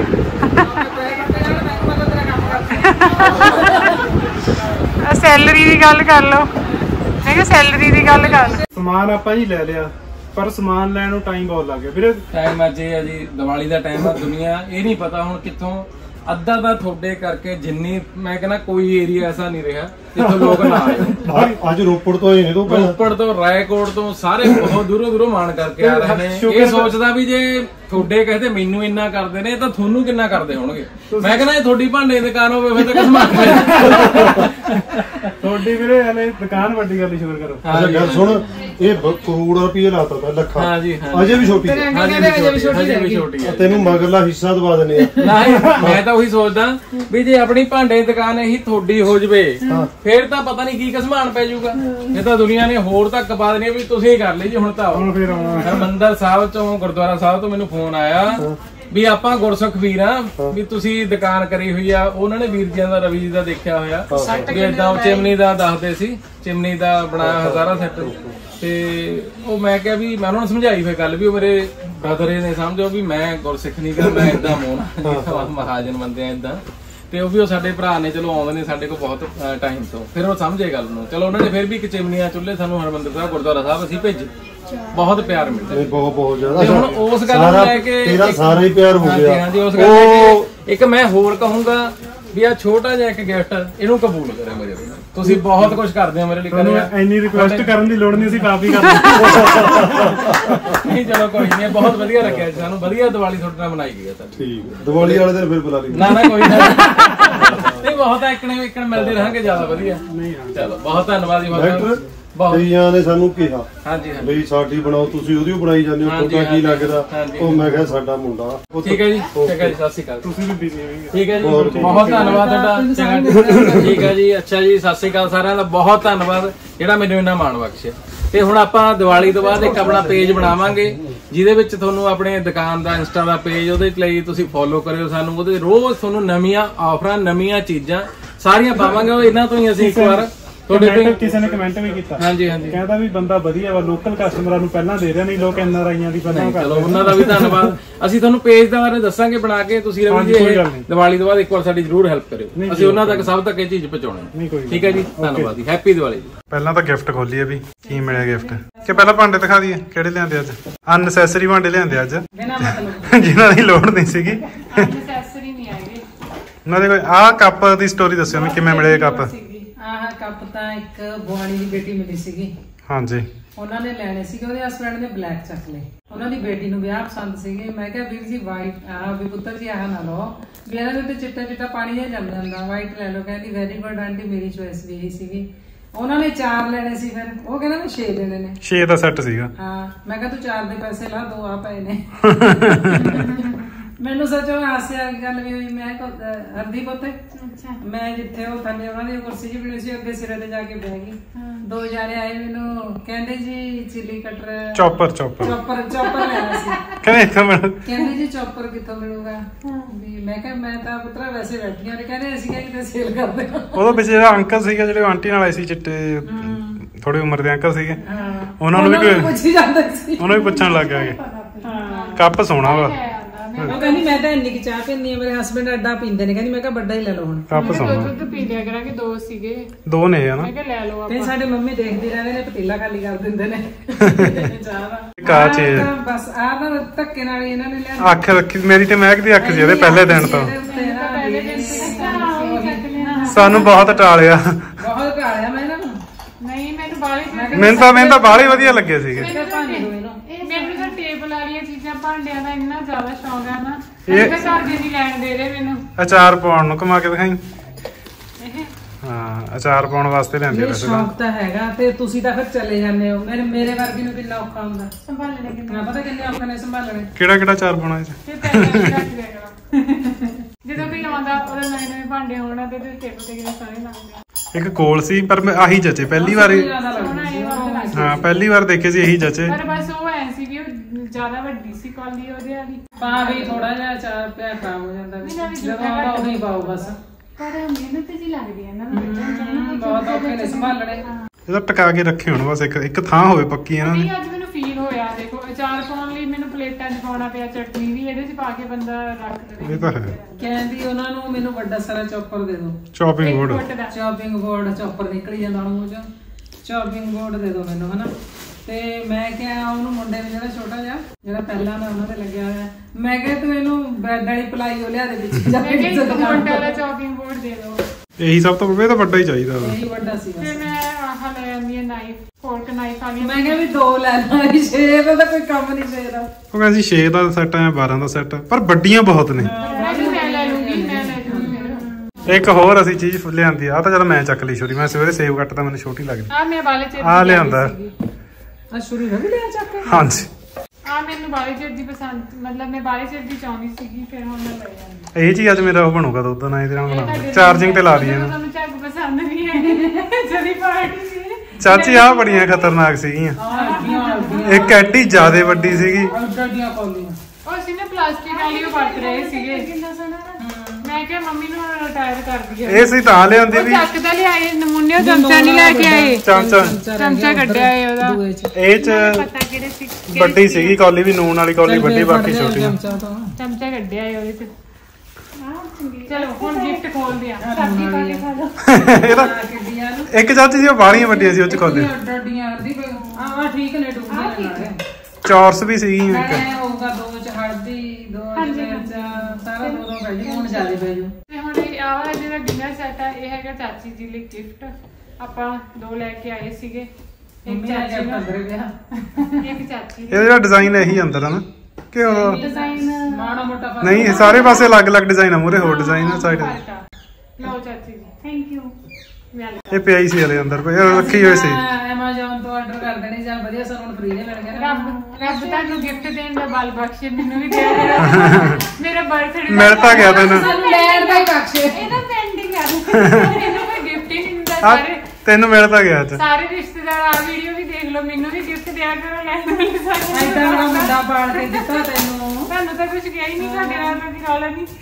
ਸੈਲਰੀ ਦੀ ਗੱਲ ਕਰ ਲਓ, ਮੈਂ ਕਿਹਾ ਸੈਲਰੀ ਦੀ ਗੱਲ ਕਰ ਲਓ। ਸਮਾਨ ਆਪਾਂ ਜੀ ਲੈ ਲਿਆ, ਪਰ ਸਮਾਨ ਲੈਣ ਨੂੰ ਟਾਈਮ ਬਹੁਤ ਲੱਗ ਗਿਆ ਵੀਰੇ। ਟਾਈਮ ਅੱਜ ਇਹ ਆ ਜੀ, ਦੀਵਾਲੀ ਦਾ ਟਾਈਮ ਆ, ਦੁਨੀਆ ਇਹ ਨਹੀਂ ਪਤਾ ਹੁਣ ਕਿੱਥੋਂ ਅੱਧਾ ਤਾਂ ਤੁਹਾਡੇ ਕਰਕੇ ਜਿੰਨੀ ਮੈਂ ਕਹਿੰਦਾ ਕੋਈ ਏਰੀਆ ਐਸਾ ਨਹੀਂ ਰਿਹਾ ਜਿੱਥੋਂ ਲੋਕ ਨਾ ਆਏ। ਅੱਜ ਰੋਪੜ ਤੋਂ ਆਏ ਨੇ ਤੋਂ ਰੋਪੜ ਤੋਂ ਰਾਏਕੋਟ ਤੋਂ ਸਾਰੇ ਬਹੁਤ ਦੂਰੋਂ ਦੂਰੋਂ ਮਾਣ ਕਰਕੇ ਆ ਰਹੇ ਨੇ। ਇਹ ਸੋਚਦਾ ਵੀ ਜੇ ਤੁਹਾਡੇ ਕਹਿੰਦੇ ਮੈਨੂੰ ਇੰਨਾ ਕਰਦੇ ਨੇ ਤਾਂ ਤੁਹਾਨੂੰ ਕਿੰਨਾ ਕਰਦੇ ਹੋਣਗੇ। ਮੈਂ ਕਹਿੰਦਾ ਇਹ ਤੁਹਾਡੀ ਭਾਂਡੇ ਦੀ ਦੁਕਾਨ ਹੋਵੇ ਫਿਰ ਤਾਂ ਕਿਸ ਮਾਰ ਤੁਹਾਡੀ ਵੀਰੇ ਹਲੇ ਦੁਕਾਨ ਵੱਡੀ ਗੱਲ ਸ਼ੁਰੂ ਕਰੋ। ਅੱਛਾ ਗੱਲ ਸੁਣ, ਇਹ ਕਰੋੜ ਰੁਪਏ ਲਾਤਾ ਤਾਂ ਲੱਖਾਂ। ਹਾਂ ਜੀ ਹਾਂ ਅਜੇ ਵੀ ਛੋਟੀ ਹੈ। ਅਜੇ ਵੀ ਛੋਟੀ ਹੈ। ਤੈਨੂੰ ਮਗਰਲਾ ਹਿੱਸਾ ਦਵਾ ਦਿੰਦੇ ਆ। ਨਹੀਂ ਮੈਂ ਤਾਂ ਉਹੀ ਸੋਚਦਾ ਵੀ ਜੇ ਆਪਣੀ ਭਾਂਡੇ ਦੀ ਦੁਕਾਨ ਇਹੀ ਤੁਹਾਡੀ ਹੋ ਜਵੇ ਫੇਰ ਤਾਂ ਪਤਾ ਨਹੀਂ ਕੀ ਕਸਮਾਨ ਪੈ ਜਾਊਗਾ। ਇਹ ਤਾਂ ਦੁਨੀਆ ਨੇ ਹੋਰ ਤੱਕ ਪਾ ਦੇਣੀ ਵੀ ਤੁਸੀਂ ਕਰ ਲਈ ਜੀ ਹੁਣ ਤਾਂ। ਹੁਣ ਫੇਰ ਆਉਣਾ ਹਰਮੰਦਰ ਸਾਹਿਬ ਤੋਂ ਗੁਰਦੁਆਰਾ ਸਾਹਿਬ ਤੋਂ ਮੈਨੂੰ ਫੋਨ ਆਇਆ ਵੀ ਆਪਾਂ ਗੁਰਸੁਖ ਵੀਰ ਆ ਵੀ ਤੁਸੀਂ ਦੁਕਾਨ ਕਰੀ ਹੋਈ ਆ। ਉਹਨਾਂ ਨੇ ਵੀਰ ਜੀਆਂ ਦਾ ਰਵੀ ਜੀ ਦਾ ਦੇਖਿਆ ਹੋਇਆ ਵੀ ਏਦਾਂ ਚਿਮਨੀ ਦਾ ਦੱਸਦੇ ਸੀ, ਚਿਮਨੀ ਦਾ ਬਣਾਇਆ ਹੋਇਆ ਸਾਰਾ ਸੈੱਟ। ਤੇ ਉਹ ਮੈਂ ਕਿਹਾ ਵੀ ਮੈਂ ਉਹਨਾਂ ਨੂੰ ਸਮਝਾਈ ਫਿਰ ਗੱਲ ਵੀ ਉਹ ਮੇਰੇ ਬ੍ਰਦਰ ਨੇ, ਸਮਝੋ ਵੀ ਮੈਂ ਗੁਰਸਿੱਖ ਨਹੀਂ ਕਰ, ਮੈਂ ਏਦਾਂ ਮੋਨਾ ਮਹਾਜਨ ਬੰਦੇ ਆ ਏਦਾਂ। ਤੇ ਉਹ ਵੀ ਉਹ ਸਾਡੇ ਭਰਾ ਨੇ, ਚਲੋ ਆਉਂਦੇ ਨੇ ਸਾਡੇ ਕੋਲ ਬਹੁਤ ਟਾਈਮ ਤੋਂ, ਫਿਰ ਉਹ ਸਮਝੇ ਗੱਲ ਨੂੰ। ਚਲੋ ਉਹਨਾਂ ਨੇ ਫਿਰ ਵੀ ਇੱਕ ਚਿਮਨੀਆਂ ਚੁੱਲ੍ਹੇ ਸਾਨੂੰ ਹਰਮੰਦਰ ਸਾਹਿਬ ਗੁਰਦੁਆਰਾ ਸਾਹਿਬ ਅਸੀਂ ਭੇਜੇ, ਬਹੁਤ ਪਿਆਰ ਮਿਲਦਾ। ਬਹੁਤ ਬਹੁਤ ਜ਼ਿਆਦਾ। ਤੇ ਹੁਣ ਉਸ ਗੱਲ ਨੂੰ ਲੈ ਕੇ ਤੇਰਾ ਸਾਰਾ ਹੀ ਪਿਆਰ ਹੋ ਗਿਆ। ਹਾਂਜੀ ਉਸ ਗੱਲ ਲੈ ਕੇ ਇੱਕ ਮੈਂ ਹੋਰ ਕਹੂੰਗਾ ਵੀ ਆ ਛੋਟਾ ਜਿਹਾ ਇੱਕ ਗਿਫਟ ਇਹਨੂੰ ਕਬੂਲ ਕਰਿਓ ਮੇਰੇ ਵੱਲੋਂ। ਤੁਸੀਂ ਬਹੁਤ ਕੁਝ ਕਰਦੇ ਹੋ ਮੇਰੇ ਲਈ। ਤੁਹਾਨੂੰ ਇੰਨੀ ਰਿਕੁਐਸਟ ਕਰਨ ਦੀ ਲੋੜ ਨਹੀਂ ਸੀ, ਕਾਫੀ ਕਰ ਨਹੀਂ ਚਲੋ ਕੋਈ ਨਹੀਂ, ਬਹੁਤ ਵਧੀਆ ਲੱਗਿਆ ਜੀ ਸਾਨੂੰ। ਵਧੀਆ ਦੀਵਾਲੀ ਤੁਹਾਡੇ ਨਾਲ ਮਨਾਈ ਗਈ ਹੈ ਸਰ। ਠੀਕ ਦੀਵਾਲੀ ਵਾਲੇ ਦਿਨ ਫਿਰ ਬੁਲਾ ਲਈ। ਨਾ ਨਾ ਕੋਈ ਨਾ ਨਹੀਂ, ਬਹੁਤ ਇੱਕਣੇ ਇੱਕਣ ਮਿਲਦੇ ਰਹਾਂਗੇ, ਜ਼ਿਆਦਾ ਵਧੀਆ। ਚਲੋ ਬਹੁਤ ਧੰਨਵਾਦ ਜੀ। ਬਹੁਤ ਕਈਆਂ ਨੇ ਸਾਨੂੰ ਕਿਹਾ ਹਾਂਜੀ ਹਾਂਜੀ ਬਈ ਸਾਡੀ ਬਣਾਓ, ਤੁਸੀਂ ਉਹਦੀ ਬਣਾਈ ਜਾਂਦੇ ਹੋ, ਤੁਹਾਡਾ ਕੀ ਲੱਗਦਾ? ਉਹ ਮੈਂ ਕਿਹਾ ਸਾਡਾ ਮੁੰਡਾ। ਠੀਕ ਹੈ ਜੀ, ਠੀਕ ਹੈ ਜੀ, ਸਤਿ ਸ਼੍ਰੀ ਅਕਾਲ। ਤੁਸੀਂ ਵੀ ਬਿਜ਼ੀ ਹੋਵੀਗੇ। ਠੀਕ ਹੈ ਜੀ, ਬਹੁਤ ਧੰਨਵਾਦ ਤੁਹਾਡਾ। ਠੀਕ ਹੈ ਜੀ, ਅੱਛਾ ਜੀ, ਸਤਿ ਸ਼੍ਰੀ ਅਕਾਲ ਸਾਰਿਆਂ ਦਾ। ਬਹੁਤ ਧੰਨਵਾਦ ਜਿਹੜਾ ਮੈਨੂੰ ਇੰਨਾ ਮਾਣ ਬਖਸ਼ਿਆ। ਤੇ ਹੁਣ ਆਪਾਂ ਦੀਵਾਲੀ ਤੋਂ ਬਾਅਦ ਇੱਕ ਆਪਣਾ ਪੇਜ ਬਣਾਵਾਂਗੇ ਜਿਹਦੇ ਵਿੱਚ ਤੁਹਾਨੂੰ ਆਪਣੇ ਦੁਕਾਨ ਦਾ ਇੰਸਟਾ ਦਾ ਪੇਜ ਉਹਦੇ ਲਈ ਤੁਸੀਂ ਫੋਲੋ ਕਰਿਓ ਸਾਨੂੰ। ਉਹਦੇ ਰੋਜ਼ ਤੁਹਾਨੂੰ ਨਵੀਆਂ ਆਫਰਾਂ ਨਵੀਆਂ ਚੀਜ਼ਾਂ ਸਾਰੀਆਂ ਪਾਵਾਂਗੇ। ਉਹ ਇਹਨਾਂ ਤੋਂ ਹੀ ਅਸੀਂ ਇੱਕ ਵਾਰ ਤੁਹਾਡੇ ਕਮੈਂਟ ਕਿਸੇ ਨੇ ਕਮੈਂਟ ਵੀ ਕੀਤਾ, ਹਾਂਜੀ ਹਾਂਜੀ, ਕਹਿੰਦਾ ਵੀ ਬੰਦਾ ਵਧੀਆ ਵਾ, ਲੋਕਲ ਕਸਟਮਰਾਂ ਨੂੰ ਪਹਿਲਾਂ ਦੇ ਰਿਹਾ, ਨਹੀਂ ਲੋਕ ਐਨ ਆਰ ਆਈਆਂ ਦੀ ਪਹਿਲਾਂ ਕਰਦੇ। ਚਲੋ ਉਹਨਾਂ ਦਾ ਵੀ ਧੰਨਵਾਦ। ਅਸੀਂ ਤੁਹਾਨੂੰ ਪੇਜ ਦੇ ਬਾਰੇ ਦੱਸਾਂਗੇ ਬਣਾ ਕੇ, ਤੁਸੀਂ ਰਵੀ ਜੀ ਇਹ ਦੀਵਾਲੀ ਤੋਂ ਬਾਅਦ ਇੱਕ ਵਾਰ ਸਾਡੀ ਜ਼ਰੂਰ ਹੈਲਪ ਕਰਿਓ। ਅਸੀਂ ਉਹਨਾਂ ਤੱਕ ਸਭ ਤੱਕ ਇਹ ਚੀਜ਼ ਪਹੁੰਚਾਉਣੀ। ਠੀਕ ਹੈ ਜੀ, ਧੰਨਵਾਦ ਜੀ, ਹੈਪੀ ਦੀਵਾਲੀ ਜੀ। ਪਹਿਲਾਂ ਤਾਂ ਗਿਫਟ ਖੋਲੀਏ ਵੀ ਕੀ ਮਿਲਿਆ ਗਿਫਟ, ਕਿ ਪਹਿਲਾਂ ਭਾਂਡੇ ਦਿਖਾ ਦਈਏ ਕਿਹੜੇ ਲਿਆਂਦੇ ਅੱਜ। ਅਨਨੈਸੈਸਰੀ ਭਾਂਡੇ ਲਿਆਂਦੇ ਅੱਜ ਜਿਨ੍ਹਾਂ ਦੀ ਲੋੜ ਨਹੀਂ ਸੀਗੀ। ਅਨਨੈਸੈਸਰੀ ਨਹੀਂ ਆਏਗੀ ਉਹਨਾਂ ਦੇ ਕੋਈ ਆਹ ਕੱਪ ਦੀ ਸਟੋਰੀ ਦੱਸਿਓ ਮੈਂ ਕਿਵੇਂ ਮਿਲੇ ਕੱਪ। ਆਹ ਕੱਪ ਤਾਂ ਇੱਕ ਬੁਆਣੀ ਦੀ ਬੇਟੀ ਮਿਲੀ ਸੀਗੀ, ਹਾਂਜੀ ਉਹਨਾਂ ਨੇ ਲੈਣੇ ਸੀਗੇ, ਉਹਦੇ ਹਸਬੰਡ ਨੇ ਬਲੈਕ ਚੱਕ ਲਏ। ਉਹਨਾਂ ਦੀ ਬੇਟੀ ਨੂੰ ਵਿਆਹ ਪਸੰਦ ਸੀਗੇ। ਮੈਂ ਕਿਹਾ ਵੀਰ ਜੀ ਵਾਈਟ ਆਹ ਵੀ ਪੁੱਤਰ ਜੀ ਆਹ ਨਾ ਲਓ, ਵੀ ਇਹਨਾਂ ਦੇ ਉੱਤੇ ਚਿੱਟਾ ਚਿੱਟਾ ਪਾਣੀ ਜਿਹਾ ਜੰਮ ਜਾਂਦਾ, ਵਾਈਟ ਲੈ ਲਓ। ਕਹਿੰਦੀ ਵੈਰੀ ਗੁੱਡ ਆਂਟੀ, ਮੇਰੀ ਚੋਇਸ ਵੀ ਇਹੀ ਸੀਗੀ। ਉਹਨਾਂ ਨੇ ਚਾਰ ਲੈਣੇ ਸੀ, ਫਿਰ ਉਹ ਕਹਿੰਦਾ ਮੈਂ ਛੇ ਲੈਣੇ ਨੇ। ਛੇ ਦਾ ਸੈੱਟ ਸੀਗਾ। ਹਾਂ ਮੈਂ ਕਿਹਾ ਤੂੰ ਚਾਰ ਦੇ ਪੈਸੇ ਲਾ, ਦੋ ਆ ਪਏ ਨੇ। ਮੈਨੂੰ ਸੱਚੋ ਹਾਸੇ ਵਾਲੀ ਗੱਲ ਵੀ ਹੋਈ। ਮੈਂ ਹਰਦੀਪ ਉੱਤੇ ਮੈਂ ਜਿੱਥੇ ਉਹ ਥੱਲੇ ਉਹਨਾਂ ਦੀ ਕੁਰਸੀ ਜਿਹੀ ਬਣੀ ਸੀ ਅੱਗੇ ਸਿਰੇ ਤੇ ਜਾ ਕੇ ਬਹਿ ਗਈ। ਦੋ ਜਾਣੇ ਆਏ ਮੈਨੂੰ ਕਹਿੰਦੇ ਜੀ chilli cutter chopper chopper chopper chopper ਲੈਣਾ ਸੀ। ਕਹਿੰਦੇ ਇੱਥੋਂ ਮਿਲ ਕਹਿੰਦੇ ਜੀ ਚੌਪਰ ਕਿੱਥੋਂ ਮਿਲੂਗਾ ਵੀ। ਮੈਂ ਕਿਹਾ ਮੈਂ ਤਾਂ ਪੁੱਤਰਾ ਵੈਸੇ ਬੈਠੀ ਹਾਂ। ਕਹਿੰਦੇ ਅਸੀਂ ਕਿਤੇ ਸੇਲ ਕਰਦੇ ਹਾਂ। ਉਹਦੇ ਵਿੱਚ ਜਿਹੜਾ ਅੰਕਲ ਸੀਗਾ ਜਿਹੜੇ ਆਂਟੀ ਨਾਲ ਆਏ ਸੀ ਚਿੱਟੇ ਥੋੜੀ ਉਮਰ ਦੇ ਅੰਕਲ ਸੀਗੇ, ਉਹਨਾਂ ਨੂੰ ਵੀ ਪੁੱਛੀ ਜਾਂਦੇ ਸੀ, ਉਹਨਾਂ ਵੀ ਪੁੱਛਣ ਲੱਗ ਗਏ। ਕੱਪ ਸੋਹਣਾ ਵਾ। ਉਹ ਕਹਿੰਦੀ ਮੈਂ ਤਾਂ ਇੰਨੀ ਕਿ ਚਾਹ ਪੀਂਦੀ ਆ, ਮੇਰੇ ਹਸਬੰਡ ਅੱਡਾ ਪੀਂਦੇ ਨੇ। ਕਹਿੰਦੀ ਮੈਂ ਕਿਹਾ ਵੱਡਾ ਹੀ ਲੈ ਲਓ ਹੁਣ। ਕੱਪ ਸੋਹਣਾ ਦੁੱਧ ਪੀ ਲਿਆ ਕਰਾਂਗੇ, ਦੋ ਸੀਗੇ ਦੋ ਨੇ ਹਨਾ। ਮੈਂ ਕਿਹਾ ਲੈ ਲਓ ਤੇ ਆਪਾਂ। ਸਾਡੇ ਮੰਮੀ ਦੇਖਦੇ ਰਹਿੰਦੇ ਨੇ, ਪਤੀਲਾ ਖਾਲੀ ਕਰ ਦਿੰਦੇ ਨੇ ਚਾਹ ਦਾ। ਕਾ ਚੀਜ਼ ਬਸ ਆਹ ਤਾਂ ਧੱਕੇ ਨਾਲ ਹੀ ਇਹਨਾਂ ਨੇ ਲਿਆ। ਅੱਖ ਰੱਖੀ ਮੇਰੀ ਤੇ ਮਹਿਕ ਦੀ ਅੱਖ ਸੀ ਇਹਦੇ ਪਹਿਲੇ ਦਿਨ ਤੋਂ। ਪਹਿਲੇ ਦਿਨ ਸਾਨੂੰ ਬਹੁਤ ਟਾਲਿਆ। ਬਹੁਤ ਘਾਲਿਆ ਮੈਂ ਇਹਨਾਂ ਨੂੰ। ਨਹੀਂ ਮੈਨੂੰ ਬਾਹਲੀ ਮੈਨੂੰ ਤਾਂ ਮੈਨੂੰ ਤਾਂ ਬਾਹਲੇ ਵਧੀਆ ਲੱਗੇ ਸੀਗੇ। ਮੈਨੂੰ ਤਾਂ ਟੇਬਲ ਵਾਲੀਆਂ ਚੀਜ਼ਾਂ ਭਾਂਡਿਆਂ ਦਾ ਇੰਨਾ ਜ਼ਿਆਦਾ ਸ਼ੌਂਕ ਆ ਨਾ, ਇਹ ਤਾਂ ਘਰ ਦੇ ਨਹੀਂ ਲੈਣ ਦੇ ਰਹੇ ਮੈਨੂੰ। ਅਚਾਰ ਪਾਉਣ ਨੂੰ ਘੁਮਾ ਕੇ ਦਿਖਾਈ। ਹਾਂ ਅਚਾਰ ਪਾਉਣ ਵਾਸਤੇ ਲਿਆਂਦੇ ਇਹ ਵੈਸੇ ਸ਼ੌਂਕ ਤਾਂ ਹੈਗਾ, ਤੇ ਤੁਸੀਂ ਤਾਂ ਫਿਰ ਚਲੇ ਜਾਂਦੇ ਹੋ। ਮੇਰੇ ਮੇਰੇ ਵਰਗੀ ਨੂੰ ਕਿੰਨਾ ਔਖਾ ਹੁੰਦਾ ਸੰਭਾਲਣੇ ਕਿੰਨਾ। ਨਾ ਪਤਾ ਕਿੰਨੇ ਔਖੇ ਨੇ ਸੰਭਾਲਣੇ। ਕਿਹੜਾ ਕਿਹੜਾ ਅਚਾਰ ਪਾਉਣਾ ਇਹ 'ਚ? ਤੇ ਪੈਸੇ ਵੀ ਰੱਖ ਦਿਆ ਕਰੋ। ਜਦੋਂ ਕੋਈ ਆਉਂਦਾ ਉਹਦੇ ਨਵੇਂ ਨਵੇਂ ਭਾਂਡੇ ਹੋਣਾ ਤੇ ਟੇਬਲ ਤੇ ਕਿੰਨੇ ਸੋਹਣੇ ਲੱਗਦੇ। ਇੱਕ ਕੋਲ ਸੀ ਪਰ ਮੈਂ ਆਹੀ ਜੱਚੇ ਪਹਿਲੀ ਵਾਰੀ। ਹਾਂ ਪਹਿਲੀ ਵਾਰ ਦੇਖੇ ਸੀ ਇਹੀ ਜੱਚੇ। ਪਰ ਬਸ ਉਹ ਐ ਸੀ ਵੀ ਉਹ ਜ਼ਿਆਦਾ ਵੱਡੀ ਸੀ ਕੌਲੀ ਉਹਦੇ ਵਾਲੀ। ਪਾ ਵੀ ਥੋੜਾ ਜਿਹਾ ਚਾਰ ਪਿਆ ਖਰਾਬ ਹੋ ਜਾਂਦਾ ਵੀ। ਜਦੋਂ ਆਉਂਦਾ ਉਦੋਂ ਹੀ ਪਾਓ ਬਸ। ਪਰ ਮਿਹਨਤ ਜੀ ਲੱਗਦੀ ਹੈ ਨਾ ਬੱਚਿਆਂ ਬਹੁਤ ਔਖੇ ਨੇ ਸੰਭਾਲਣੇ। ਇਹਦਾ ਟਕਾ ਕੇ ਰੱਖੇ ਹੁਣ ਬਸ ਇੱਕ ਇੱਕ ਥਾਂ ਹੋਵੇ ਪੱਕੀ ਇਹਨਾਂ ਦੀ। ਨਹੀਂ ਅੱਜ ਮੈਨੂੰ ਫੀਲ ਹੋਇਆ ਦੇਖੋ ਅਚਾਰ ਪਾਉਣ ਲਈ ਮੈਨੂੰ ਪਲੇਟਾਂ 'ਚ ਪਾਉਣਾ ਪਿਆ, ਚਟਨੀ ਵੀ ਇਹਦੇ 'ਚ ਪਾ ਕੇ ਬੰਦਾ ਰੱਖ ਦੇਵੇ। ਇਹ ਤਾਂ ਹੈ। ਕਹਿੰਦੀ ਉਹਨਾਂ ਨੂੰ ਮੈਨੂੰ ਵੱਡਾ ਸਾਰਾ ਚੌਪਰ ਦੇ ਦਿਓ, chopping board. Chopping board. Chopper ਨਿਕਲੀ ਜਾਂਦਾ ਹੁਣ ਮੂੰਹ ਚੋਂ। ਚੌਪਿੰਗ ਬੋਰਡ ਦੇ ਦਿਓ ਮੈਨੂੰ ਹਨਾ। ਤੇ ਮੈਂ ਕਿਹਾ ਉਹਨੂੰ ਮੁੰਡੇ ਨੂੰ ਜਿਹੜਾ ਛੋਟਾ ਜਿਹਾ ਜਿਹੜਾ ਪਹਿਲਾਂ ਦਾ ਉਹਨਾਂ ਦੇ ਲੱਗਿਆ ਹੋਇਆ, ਮੈਂ ਕਿਹਾ ਤੂੰ ਇਹਨੂੰ ਬ੍ਰੈਡ ਵਾਲੀ ਪਲਾਈ ਉਹ ਲਿਆ ਦੇ ਵਿੱਚ ਜਾ ਕੇ ਦੁਕਾਨ ਵਾਲਾ ਚੌਪਿੰਗ ਬੋਰਡ ਦੇ ਦਿਓ। ਇਹੀ ਸਭ ਤੋਂ ਇਹ ਤਾਂ ਵੱਡਾ ਹੀ ਚਾਹੀਦਾ ਵਾ। ਇਹੀ ਵੱਡਾ ਸੀ ਤੇ ਮੈਂ ਆਹ ਲੈ ਆਂਦੀ ਨਾਈਫ, ਫੋਰਕ ਨਾਈਫ ਆ ਮੈਂ ਕਿਹਾ ਵੀ ਦੋ ਲੈ ਲਾ, ਛੇ ਦਾ ਤਾਂ ਕੋਈ ਕੰਮ ਨਹੀਂ ਛੇ ਦਾ। ਉਹ ਕਹਿੰਦੀ ਛੇ ਦਾ ਸੈੱਟ ਹੈ ਬਾਰਾਂ ਦਾ ਸੈੱਟ, ਪਰ ਵੱਡੀਆਂ ਬਹੁਤ ਨੇ। ਮੈਂ ਲੈ ਲੂੰਗੀ ਮੈਂ ਲੈ ਲੂੰਗੀ। ਇੱਕ ਹੋਰ ਅਸੀਂ ਚੀਜ਼ ਲਿਆਂਦੀ ਆ ਤਾਂ ਚਲ ਮੈਂ ਚੱਕ ਲਈ ਛੁਰੀ। ਮੈਂ ਸਵੇਰੇ ਸੇਬ ਕੱਟਦਾ ਮੈਨੂੰ ਛੋਟੀ ਲੱਗਦੀ। ਆ ਮੈਂ ਬਾਲੇ ਚਿਰ ਆ ਲਿਆਂਦਾ। ਆ ਛੁਰੀ ਵੀ ਲਿਆ ਚੱਕ ਕੇ। ਹਾਂਜੀ ਆ ਮੈਨੂੰ ਬਾਲੇ ਚਿਰ ਦੀ ਪਸੰਦ, ਮਤਲਬ ਮੈਂ ਬਾਲੇ ਚਿਰ ਦੀ ਚਾਹੁੰਦੀ ਸੀਗੀ, ਫਿਰ ਹੁਣ ਮੈਂ ਲੈ ਆਂਦੀ। ਇਹ ਚੀਜ਼ ਅੱਜ ਮੇਰਾ ਉਹ ਬਣੂਗਾ ਦੁੱਧ ਨਾਲ ਇਹਦੇ ਨਾਲ ਬਣਾਉਂਗਾ। ਚਾਰਜਿੰਗ ਤੇ ਲਾ ਦਈਏ ਇਹਨੂੰ। ਤੁਹਾਨੂੰ ਝੱਗ ਪਸੰਦ ਨਹੀਂ ਹੈ ਜਦੀ ਪਾਰਟੀ ਸੀ। ਚਾਚੀ ਆਹ ਬੜੀਆਂ ਖਤਰਨਾਕ ਸੀਗੀਆਂ। ਇੱਕ ਐਡੀ ਜ਼ਿਆਦੇ ਵੱਡੀ ਸੀਗੀ। ਉਹ ਸੀ ਨਾ ਪਲਾਸਟਿਕ ਵਾਲੀ ਉਹ ਵਰਤ ਰਹੇ ਸੀਗੇ। ਮੈਂ ਕਿਹਾ ਮੰਮੀ ਨੂੰ ਰਿਟਾਇਰ ਕਰ ਦਈਏ। ਇਹ ਸੀ ਤਾਂ ਲਿਆਂਦੀ ਵੀ। ਚੱਕ ਦਾ ਲਿਆਏ ਨਮੂਨੇ, ਚਮਚਾ ਨਹੀਂ ਲੈ ਕੇ ਆਏ। ਚਮਚਾ ਚਮਚਾ ਕੱਢਿਆ ਏ ਉਹਦਾ। ਇਹ ਚ ਪਤਾ ਕਿਹੜੇ ਸੀ। ਵੱਡੀ ਸੀਗੀ ਕੌਲੀ ਵੀ, ਨੂਨ ਵਾਲੀ ਕੌਲੀ ਵੱਡੀ, ਬਾਕੀ ਛੋਟੀ। ਚਮਚਾ ਕੱਢਿਆ ਏ ਉਹਦੇ ਚ। ਚਲੋ ਹੁਣ ਗਿਫਟ ਖੋਲਦੇ ਆ। ਸਬਜ਼ੀ ਪਾ ਕੇ ਖਾ ਲਓ। ਇਹਦਾ ਇੱਕ ਚਾਚੀ ਸੀ ਉਹ ਬਾਹਲੀਆਂ ਵੱਡੀਆਂ ਸੀ ਉਹ ਚ ਕੌਲੀ। ਆ ਠੀਕ ਨੇ ਡੂੰਘੇ ਚੌਰਸ ਵੀ ਸੀਗੀ ਇੱਕ। ਹੋਊਗਾ ਦੋ ਚ ਹਲਦੀ, ਦੋ ਚ ਮਿਰਚ, ਸਾਰਾ ਦੋ ਦੋ ਪੈ ਜੂ। ਹੁਣ ਜ਼ਿਆਦਾ ਪੈ ਜੂ। ਤੇ ਹੁਣ ਇਹ ਆਹ ਵਾਲਾ ਜਿਹੜਾ ਡਿਨਰ ਸੈਟ ਆ ਇਹ ਹੈਗਾ ਚਾਚੀ ਜੀ ਲਈ ਗਿਫਟ। ਆਪਾਂ ਦੋ ਲੈ ਕੇ ਆਏ ਸੀਗੇ। ਇੱਕ ਚਾਚੀ ਨੂੰ, ਇੱਕ ਚਾਚੀ। ਇਹਦਾ ਜਿਹੜਾ ਡਿਜ਼ਾਈਨ ਇਹੀ ਅੰਦਰ ਆ ਨਾ ਕਿ ਉਹ ਡਿਜ਼ਾਈਨ ਮਾੜਾ ਮੋਟਾ ਫਰਕ ਨਹੀਂ ਸਾਰੇ ਪਾਸੇ ਅਲੱਗ-ਅਲੱਗ ਡਿਜ਼ਾਈਨ ਆ। ਮੂਰੇ ਹੋਰ ਡਿਜ਼ਾਈਨ ਆ ਸਾਈਡ। ਲਓ ਚਾਚੀ ਜੀ, ਥੈਂਕ ਯੂ। ਇਹ ਪਿਆਈ ਸੀ ਹਲੇ ਅੰਦਰ ਕੋਈ ਰੱਖੀ ਹੋਈ ਸੀ। ਐਮਾਜ਼ਨ ਤੋਂ ਆਰਡਰ ਕਰ ਦੇਣੀ ਜਾਂ ਵਧੀਆ ਸਾਨੂੰ ਫ੍ਰੀ ਦੇ ਮਿਲ ਗਿਆ। ਰੱਬ ਰੱਬ ਤੁਹਾਨੂੰ ਗਿਫਟ ਦੇਣ ਦਾ ਬਲ ਬਖਸ਼ੇ, ਮੈਨੂੰ ਵੀ ਦੇ ਦੇ। ਮੇਰਾ ਬਰਥਡੇ ਮਿਲ ਤਾਂ ਗਿਆ ਤੈਨੂੰ। ਸਾਨੂੰ ਲੈਣ ਦਾ ਹੀ ਬਖਸ਼ੇ। ਇਹਦਾ ਪੈਂਡਿੰਗ ਆ। ਇਹਨੂੰ ਕੋਈ ਗਿਫਟ ਹੀ ਨਹੀਂ ਦਿੰਦਾ। ਸਾਰੇ ਤੈਨੂੰ ਮਿਲਦਾ ਗਿਆ ਅੱਜ। ਸਾਰੇ ਰਿਸ਼ਤੇਦਾਰ ਆ ਵੀਡੀਓ ਵੀ ਦੇਖ ਲਓ, ਮੈਨੂੰ ਵੀ ਗਿਫਟ ਦਿਆ ਕਰੋ। ਲੈ ਐਦਾਂ ਦਾ ਮੁੰਡਾ ਪਾਲ ਕੇ ਦਿੱਤਾ ਤੈਨੂੰ। ਤੁਹਾਨੂੰ ਤਾਂ ਕੁਝ ਕਿਹਾ ਹੀ ਨਹੀਂ, ਸਾਡੇ ਨਾਲ ਤਾਂ ਕੀ ਰੌਲਾ ਨਹੀਂ।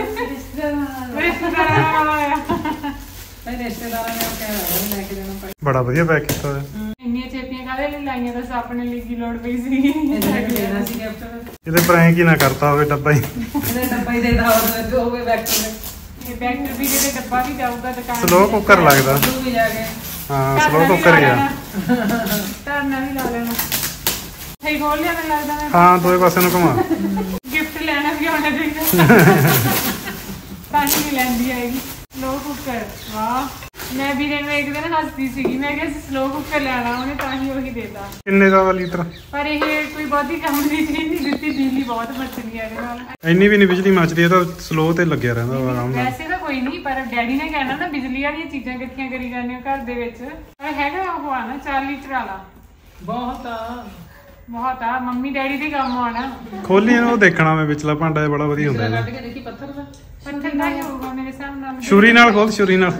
ਰਿਸ਼ਤੇਦਾਰਾਂ ਨਾਲ ਆਇਆ ਨਹੀਂ, ਰਿਸ਼ਤੇਦਾਰਾਂ ਨੇ ਕਹਿਆ ਲੈ ਕੇ ਦੇਣਾ ਪਈ। ਬੜਾ ਵਧੀਆ ਪੈਕ ਕੀਤਾ ਹੋਇਆ। ਇੰਨੀਆਂ ਚੇਪੀਆਂ ਕਾਹਦੇ ਲਈ ਲਾਈਆਂ, ਦੱਸ ਆਪਣੇ ਲਈ ਕੀ ਲੋੜ ਪਈ ਸੀ। ਲੈਣਾ ਸੀ ਗਿਫਟ। ਇਹਦੇ ਪ੍ਰੈਂਕ ਹੀ ਨਾ ਕਰਤਾ ਹੋਵੇ ਡੱਬਾ ਹੀ। ਇਹਦੇ ਡੱਬਾ ਹੀ ਦੇ ਦਾ ਹੋਵੇ ਵੈਕਟਰ ਨੇ। ਇਹ ਬੈਕਟਰ ਵੀ ਜਿਹੜੇ ਡੱਬਾ ਵੀ ਜਾਊਗਾ ਦੁਕਾਨ। ਸਲੋ ਕੁੱਕਰ ਲੱਗਦਾ। ਤੂੰ ਵੀ ਜਾ ਕੇ ਹਾਂ ਸਲੋ ਕੁੱਕਰ ਹੀ ਆ। ਧਰਨਾ ਵੀ ਲਾ ਲੈਣਾ। ਸਹੀ ਖੋਲ ਲਿਆ ਮੈਨੂੰ ਲੱਗਦਾ ਮੈਂ। ਹਾਂ ਦੋਵੇਂ ਪਾਸੇ ਨੂੰ ਘੁਮਾ। ਗਿਫਟ ਲੈਣਾ ਵੀ ਆਉਣਾ ਚਾਹੀਦਾ। ਪਾਣੀ ਨਹੀਂ ਲੈਂਦੀ ਆਏਗੀ। ਸਲੋ ਕੁੱਕਰ ਵਾਹ। ਮੈਂ ਵੀਰੇ ਨੂੰ ਇੱਕ ਦਿਨ ਹੱਸਦੀ ਸੀਗੀ, ਮੈਂ ਕਿਹਾ ਸਲੋ ਕੁੱਕਰ ਲੈਣਾ, ਉਹਨੇ ਤਾਂ ਹੀ ਉਹੀ ਦੇਤਾ। ਕਿੰਨੇ ਦਾ ਵਾ ਲੀਟਰ? ਪਰ ਇਹ ਕੋਈ ਬਹੁਤੀ ਕੰਮ ਦੀ ਚੀਜ਼ ਨਹੀਂ ਦਿੱਤੀ, ਬਿਜਲੀ ਬਹੁਤ ਮੱਚਦੀ ਹੈ ਇਹਦੇ ਨਾਲ। ਇੰਨੀ ਵੀ ਨਹੀਂ ਬਿਜਲੀ ਮੱਚਦੀ, ਇਹ ਤਾਂ ਸਲੋ ਤੇ ਲੱਗਿਆ ਰਹਿੰਦਾ ਵਾ ਆਰਾਮ ਨਾਲ। ਵੈਸੇ ਤਾਂ ਕੋਈ ਨਹੀਂ, ਪਰ ਡੈਡੀ ਨੇ ਕਹਿਣਾ ਨਾ ਬਿਜਲੀ ਵਾਲੀਆਂ ਚੀਜ਼ਾਂ ਇਕੱਠੀਆਂ ਕਰੀ ਜਾਂਦੇ ਹੋ ਘਰ ਦੇ ਵਿੱਚ। ਪਰ ਹੈਗਾ ਉਹ ਆ ਨਾ ਚਾਰ ਲੀਟਰ ਵਾਲਾ, ਬਹੁਤ ਆ ਬਹੁਤ ਆ। ਮੰਮੀ ਡੈਡੀ ਦੇ ਕੰਮ ਆਉਣਾ। ਖੋਲੀ ਇਹਨੂੰ ਉਹ ਦੇਖਣਾ ਮੈਂ ਵਿਚਲਾ ਭਾਂਡਾ ਇਹ ਬੜਾ ਵਧੀਆ ਹੁੰਦਾ ਕੱਢ ਇਹਦਾ। ਕੇ ਦੇਖੀ ਪੱਥਰ ਦਾ। ਪੱਥਰ ਦਾ ਹੀ ਹੋਊਗਾ ਮੇਰੇ ਹਿਸਾਬ ਨਾਲ। ਛੁਰੀ ਨਾਲ ਖੋਲ, ਛੁਰੀ ਨਾਲ।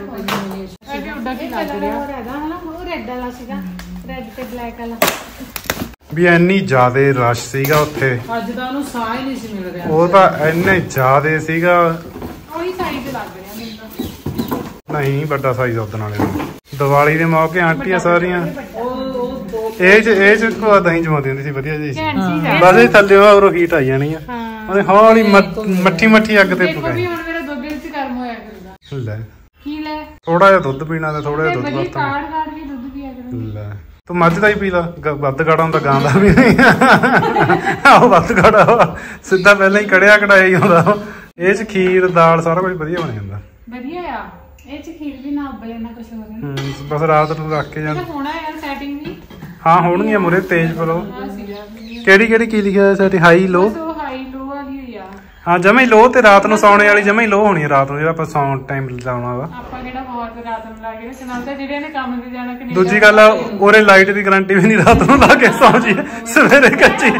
ਇਹ ਉੱਡਾ ਕੀ ਲੱਗ ਰਿਹਾ ਹੈਗਾ ਹਨਾ, ਉਹ ਰੈੱਡ ਵਾਲਾ ਸੀਗਾ, ਰੈੱਡ ਤੇ ਬਲੈਕ ਵਾਲਾ। ਵੀ ਇੰਨੀ ਜ਼ਿਆਦੇ ਰਸ਼ ਸੀਗਾ ਉੱਥੇ, ਅੱਜ ਤਾਂ ਉਹਨੂੰ ਸਾਹ ਹੀ ਨਹੀਂ ਸੀ ਮਿਲ ਰਿਹਾ। ਉਹ ਤਾਂ ਇੰਨੇ ਜ਼ਿਆਦੇ ਸੀਗਾ। ਉਹੀ ਸਾਈਜ਼ ਲੱਗ ਰਿਹਾ ਮੈਨੂੰ ਤਾਂ। ਨਹੀਂ ਵੱਡਾ ਸਾਈਜ਼ ਉਦੋਂ ਵਾਲੇ ਦਾ। ਦੀਵਾਲੀ ਦੇ ਮੌਕੇ ਆਂਟੀਆਂ ਸਾਰੀਆਂ ਉਹ ਉਹ ਦੋ ਇਹ ਚ ਇਹ ਚ ਕੋ ਦਹੀਂ ਜਮਾਉਂਦੀ ਹੁੰਦੀ ਸੀ, ਵਧੀਆ ਜੀ ਸੀ। ਘੈਂਟ ਚੀਜ਼ ਹੈ। ਬਸ ਇਹ ਥੱਲੇ ਉਹ ਹੀਟ ਆਈ ਜਾਣੀ ਆ। ਉਹਨੇ ਹੌਲੀ ਮੱਠੀ ਮੱਠੀ ਅੱਗ ਤੇ ਦੇਖੋ ਵੀ ਪਕਾਈ। ਹੁਣ ਮੇਰਾ ਦੁੱਧ ਵਿੱਚ ਗਰਮ ਹੋਇਆ ਕਰਦਾ। ਲੈ ਕੀ ਲੈ ਥੋੜਾ ਜਿਹਾ ਦੁੱਧ ਪੀਣਾ ਤੇ ਥੋੜਾ ਜਿਹਾ ਦੁੱਧ ਵਧੀਆ ਵਰਤਣਾ। ਕਾੜ ਕਾੜ ਕੇ ਦੁੱਧ ਪੀਆ ਕਰੋ। ਲੈ ਤੂੰ ਮੱਝ ਦਾ ਹੀ ਪੀ ਲਾ, ਗ- ਵੱਧ ਗਾੜਾ ਹੁੰਦਾ ਗਾਂ ਦਾ ਵੀ ਨਹੀਂ। ਆਹੋ ਵੱਧ ਗਾੜਾ ਵਾ, ਸਿੱਧਾ ਪਹਿਲਾਂ ਹੀ ਕੜਿਆ ਕੜਾਇਆ ਹੀ ਹੁੰਦਾ। ਇਹ ਚ ਖੀਰ ਦਾਲ ਸਾਰਾ ਕੁਝ ਵਧੀਆ ਬਣ ਜਾਂਦਾ। ਵਧੀਆ ਆ। ਇਹ ਚ ਖੀਰ ਵੀ ਨਾ ਉਬਲੇ ਨਾ ਕੁਛ ਹੋਰ। ਹੂੰ ਬਸ ਰਾਤ ਨੂੰ ਰੱਖ ਕੇ ਜਾਂ ਇਹ ਹੋਣਾ ਯਾਰ ਸੈਟਿੰਗ ਵੀ। ਹਾਂ ਹੋਣਗੀਆਂ ਮੁਰੇ ਤੇਜ਼ ਫਲੋ। ਆ ਸੀਗਾ ਵਧੀਆ। ਕਿਹੜੀ ਕਿਹੜੀ ਕੀ ਲਿਖਿਆ ਹੋਇਆ ਸਾਡੀ? High low. ਬਸ ਉਹ ਹਾਈ ਲੋ ਵਾਲੀ ਹੋਈ ਆ। ਹਾਂ ਜਮਾ ਹੀ ਲੋ ਤੇ ਰਾਤ ਨੂੰ ਸੌਣੇ ਵਾਲੀ ਜਮਾ ਹੀ ਲੋ ਹੋਣੀ ਹੈ ਰਾਤ ਨੂੰ, ਜਿਹੜਾ ਆਪਾਂ ਸੌਣ ਟਾਈਮ ਲਾਉਣਾ ਵਾ। ਆਪਾਂ ਕਿਹੜਾ ਬਹੁਤ ਰਾਤ ਨੂੰ ਲਾ ਕੇ ਰੱਖਣਾ, ਤਾਂ ਜਿਹੜਿਆਂ ਨੇ ਕੰਮ ਤੇ ਜਾਣਾ ਕੈਨੇਡਾ। ਦੂਜੀ ਗੱਲ ਆ ਉਹਰੇ ਲਾਈਟ ਦੀ ਗਾਰੰਟੀ ਵੀ ਨਹੀਂ ਰਾਤ ਨੂੰ ਲਾ ਕੇ ਸੌਂ ਜੀ ਸਵੇਰੇ ਕੱਚੀ।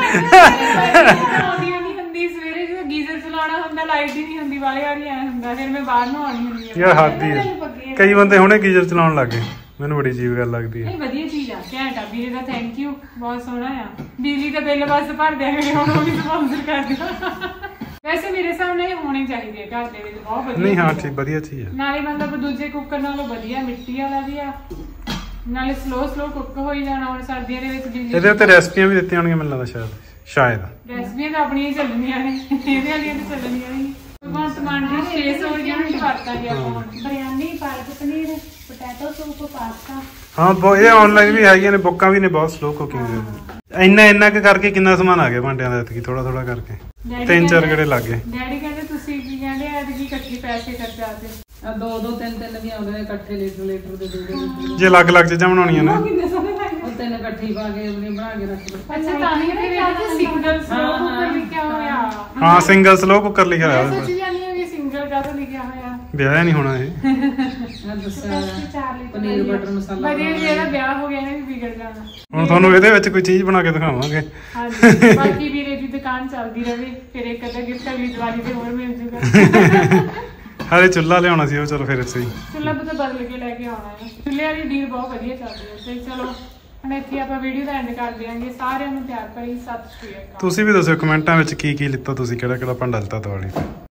ਆਉਂਦੀ ਨਹੀਂ ਹੁੰਦੀ ਸਵੇਰੇ, ਜਦੋਂ ਗੀਜ਼ਰ ਚਲਾਉਣਾ ਹੁੰਦਾ ਲਾਈਟ ਹੀ ਨਹੀਂ ਹੁੰਦੀ, ਵਾਲੇ ਵਾਲੀ ਐ ਹੁੰਦਾ, ਫਿਰ ਮੈਂ ਬਾਹਰ ਨੂੰ ਆਉਣੀ ਹੁੰਦੀ ਆ। ਯਾਰ ਹੱਦ ਹੀ ਹੈ। ਕਈ ਬੰਦੇ ਹੁਣੇ ਗੀਜ਼ਰ ਚਲਾਉਣ ਲੱਗ ਗਏ, ਮੈਨੂੰ ਬੜੀ ਅਜੀਬ ਗੱਲ ਲੱਗਦੀ ਹੈ। ਇਹ ਵਧੀਆ ਚੀਜ਼ ਆ, ਘੈਂਟ ਆ। ਵੀਰੇ ਦਾ ਥੈਂਕ ਯੂ, ਬਹੁਤ ਸੋਹਣਾ ਆ। ਬਿਜਲੀ ਦਾ ਬਿੱਲ ਬਸ ਭਰ ਦਿਆਂਗੇ, ਹੁਣ ਉਹ ਵੀ ਸਪਾਂਸਰ ਕਰ ਦਿਓ। ਵੈਸੇ ਮੇਰੇ ਸਾਹਮਣੇ ਇਹ ਹੋਣੀ ਚਾਹੀਦੀ ਹੈ ਘਰ ਦੇ ਵਿੱਚ, ਬਹੁਤ ਵਧੀਆ। ਨਹੀਂ ਹਾਂ ਚੀਜ਼ ਆ। ਠੀਕ ਵਧੀਆ ਚੀਜ਼ ਹੈ। ਨਾਲੇ ਮਤਲਬ ਦੂਜੇ ਕੁੱਕਰ ਨਾਲੋਂ ਵਧੀਆ, ਮਿੱਟੀ ਵਾਲਾ ਵੀ ਆ, ਨਾਲੇ ਸਲੋ ਸਲੋ ਕੁੱਕ ਹੋਈ ਜਾਣਾ। ਹੁਣ ਸਰਦੀਆਂ ਦੇ ਵਿੱਚ ਬਿਜਲੀ ਇਹਦੇ ਉੱਤੇ ਰੈਸਪੀਆਂ ਵੀ ਦਿੱਤੀਆਂ ਹੋਣਗੀਆਂ ਮੈਨੂੰ ਲੱਗਦਾ ਸ਼ਾਇਦ ਸ਼ਾਇਦ ਰੈਸਪੀਆਂ ਤਾਂ ਆਪਣੀਆਂ ਹੀ ਚੱਲਣੀਆਂ ਨੇ, ਇਹਦੇ ਵਾਲੀਆਂ ਤਾਂ ਚੱਲਣੀਆਂ ਨਹੀਂ। ਭਗਵੰਤ ਮਾਨ ਦੀ ਛੇ ਸੌ ਯੂਨਿਟ ਵਰਤਾਂਗੇ ਆਪਾਂ ਹੁਣ। ਬਿਰਿਆਨੀ, ਪਾਲਕ ਪਨੀਰ, ਪੋਟੈਟੋ ਸੂਪ, ਪਾਸਤਾ। ਹਾਂ ਬਹੁਤ ਇਹ ਆਨਲਾਈਨ ਵੀ ਹੈਗੀਆਂ ਨੇ, ਬੁੱਕਾਂ ਵੀ ਨੇ ਬਹੁਤ ਸਲੋ ਕੁਕਿੰਗ ਦੇ। ਇੰਨਾ ਇੰਨਾ ਕੁ ਕਰਕੇ ਕਿੰਨਾ ਸਮਾਨ ਆ ਗਿਆ ਭਾਂਡਿਆਂ ਦਾ ਐਤਕੀ, ਥੋੜਾ ਥੋੜਾ ਕਰਕੇ ਡੈਡੀ ਤਿੰਨ ਚਾਰ ਕਹਿੰਦੇ- ਗੇੜੇ ਲੱਗ ਗਏ। ਡੈਡੀ ਕਹਿੰਦੇ ਤੁਸੀਂ ਕੀ ਕਹਿੰਦੇ ਐਤਕੀ ਇਕੱਠੇ ਪੈਸੇ ਖਰਚਾ ਤੇ। ਆ ਦੋ ਦੋ ਤਿੰਨ ਤਿੰਨ ਵੀ ਆਉਂਦੇ ਨੇ ਇਕੱਠੇ, ਲੀਟਰ ਲੀਟਰ ਦੇ ਦੋ ਦੋ ਜੇ ਅਲੱਗ ਅਲੱਗ ਚੀਜ਼ਾਂ ਬਣਾਉਣੀਆਂ ਨੇ ਉਹ ਤਿੰਨ ਇਕੱਠੀ ਪਾ ਕੇ ਉਹਨੇ ਬਣਾ ਕੇ ਰੱਖ ਲਓ। ਅੱਛਾ ਤਾਂ ਹੀ ਫਿਰ ਇਹ ਸਿੰਗਲ ਸਲੋ ਕੁੱਕਰ ਲਿਖਿਆ ਹੋਇਆ। ਹਾਂ ਸਿੰਗਲ ਸਲੋ ਕੁੱਕਰ ਲਿਖਿਆ ਮੈਂ ਹੋਇਆ। ਸੋਚੀ ਜਾਂਦੀ ਹਾਂ ਵੀ ਸਿੰਗਲ ਕਾਹਤੋਂ ਲਿਖਿਆ ਹੋਇਆ। ਵਿਆਹ ਨਹੀਂ ਹੋਣਾ ਇਹ। ਮੈਂ ਦੱਸਿਆ ਚਾਰ ਲੀਟਰ ਪਨੀਰ ਬਟਰ ਮਸਾਲਾ ਵਧੀਆ ਜੀ, ਇਹਦਾ ਵਿਆਹ ਹੋ ਗਿਆ, ਇਹਨੇ ਵੀ ਵਿਗੜ ਜਾਣਾ। ਹੁਣ ਤੁਹਾਨੂੰ ਇਹਦੇ ਵਿੱਚ ਕੋਈ ਚੀਜ਼ ਬਣਾ ਕੇ ਦਿਖਾਵਾਂਗੇ। ਹਾਂਜੀ ਬਾਕੀ ਵੀਰੇ ਦੀ ਦੁਕਾਨ ਚੱਲਦੀ ਰਵੇ, ਫਿਰ ਇੱਕ ਅੱਧਾ ਗਿਫਟ ਅਗਲੀ ਦੀਵਾਲੀ ਤੇ ਹੋਰ ਮਿਲ ਜੂਗਾ। ਹਾਲੇ ਚੁੱਲ੍ਹਾ ਲਿਆਉਣਾ ਸੀ ਉਹ, ਚਲੋ ਫਿਰ ਸਹੀ। ਚੁੱਲ੍ਹਾ ਤਾਂ ਬਦਲ ਕੇ ਲੈ ਕੇ ਆਉਣਾ ਹੈ। ਚੁੱਲ੍ਹੇ ਵਾਲੀ ਡੀਲ ਬਹੁਤ ਵਧੀਆ ਚੱਲਦੀ ਹੈ। ਤੇ ਚਲੋ ਹੁਣ ਇੱਥੇ ਆਪਾਂ ਵੀਡੀਓ ਦਾ ਐਂਡ ਕਰ ਦਿਆਂਗੇ। ਸਾਰਿਆਂ ਨੂੰ ਪਿਆਰ ਭਰੀ ਸਤਿ ਸ਼੍ਰੀ ਅਕਾਲ। ਤੁਸੀਂ ਵੀ ਦੱਸਿਓ ਕਮੈਂਟਾਂ ਵਿੱਚ ਕੀ ਕੀ ਲਿੱਤਾ ਤੁਸੀਂ, ਕਿਹੜਾ ਕਿਹੜਾ ਭਾਂਡਾ ਲਿੱਤਾ ਦੀਵਾਲੀ ਤੇ।